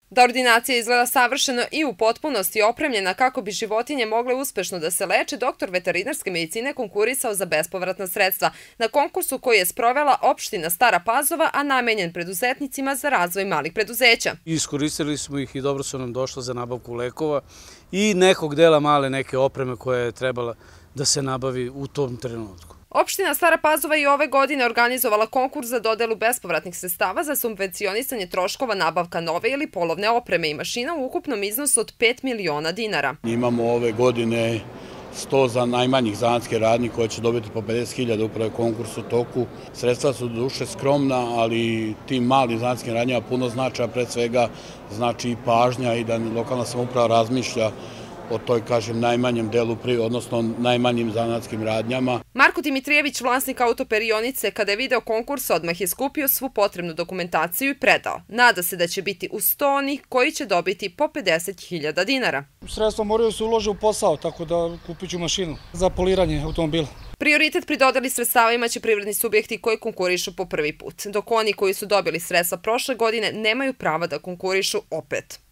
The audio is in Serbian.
Da ordinacija izgleda savršeno i u potpunosti opremljena kako bi životinje mogle uspešno da se leče, doktor veterinarske medicine konkurisao za bespovratna sredstva na konkursu koji je sprovela opština Stara Pazova, a namenjen preduzetnicima za razvoj malih preduzeća. Iskoristili smo ih i dobro su nam došla za nabavku lekova i nekog dela male neke opreme koja je trebala da se nabavi u tom trenutku. Opština Stara Pazova i ove godine organizovala konkurs za dodelu bespovratnih sredstava za subvencionisanje troškova nabavka nove ili polovne opreme i mašina u ukupnom iznosu od 5 miliona dinara. Imamo ove godine 100 za najmanjih zanatskih radnji koje će dobiti po 50.000 upravo konkurs u toku. Sredstva su duše skromna, ali tim malim zanatskim radnjama puno značaja, pred svega znači i pažnja i da lokalna samouprava razmišlja o toj, kažem, najmanjem delu, odnosno najmanjim zanatskim radnjama. Marko Dimitrijević, vlasnik autoperionice, kada je video konkurs, odmah je skupio svu potrebnu dokumentaciju i predao. Nada se da će biti u 100 onih koji će dobiti po 50.000 dinara. Sredstva moraju se uložiti u posao, tako da kupit ću mašinu za poliranje automobila. Prioritet pri dodeli sredstava imaće privredni subjekti koji konkurišu po prvi put, dok oni koji su dobili sredstva prošle godine nemaju prava da konkurišu opet.